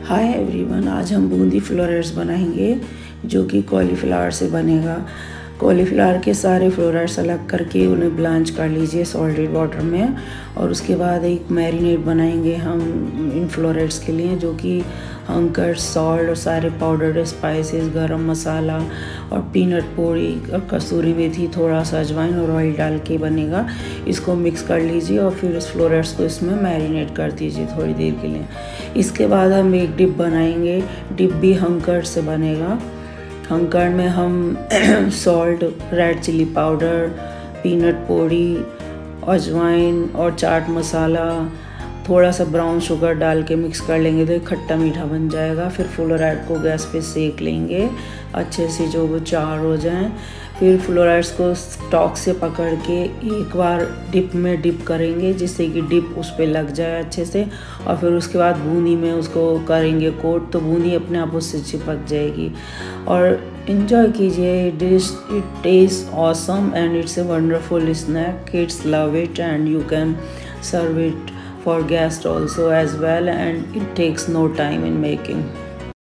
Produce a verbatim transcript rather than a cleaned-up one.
Hi everyone, आज हम Bundi florets बनाएंगे जो कि कॉलीफ्लावर से बनेगा। कॉलीफ्लावर के सारे फ्लोरेट्स अलग करके उन्हें ब्लांच कर लीजिए सॉल्टेड वाटर में, और उसके बाद एक मैरिनेट बनाएंगे हम इन फ्लोरेट्स के लिए, जो कि हंकर, सॉल्ट और सारे पाउडर स्पाइसेस, गरम मसाला और पीनट पोड़ी और कसूरी मेथी, थोड़ा सा अजवाइन और ऑयल डाल के बनेगा। इसको मिक्स कर लीजिए और फिर इस फ्लोरेट्स को इसमें मैरिनेट कर दीजिए थोड़ी देर के लिए। इसके बाद हम एक डिप बनाएंगे। डिप भी हंकर से बनेगा। हंकर में हम salt, red chilli powder, peanut podi, अजवाइन और चाट मसाला, थोड़ा सा ब्राउन शुगर डाल के मिक्स कर लेंगे तो खट्टा मीठा बन जाएगा। फिर फ्लोराइड को गैस पे सेक लेंगे अच्छे से, जो वो चार हो जाएं। फिर फ्लोराइड्स को स्टॉक से पकड़ के एक बार डिप में डिप करेंगे जिससे कि डिप उस पर लग जाए अच्छे से, और फिर उसके बाद बूंदी में उसको करेंगे कोट, तो बूंदी अपने आप उससे चिपक जाएगी। और इन्जॉय कीजिए dish. It taste awesome and it's a wonderful snack. Kids love it and you can serve it for guests also as well, and it takes no time in making.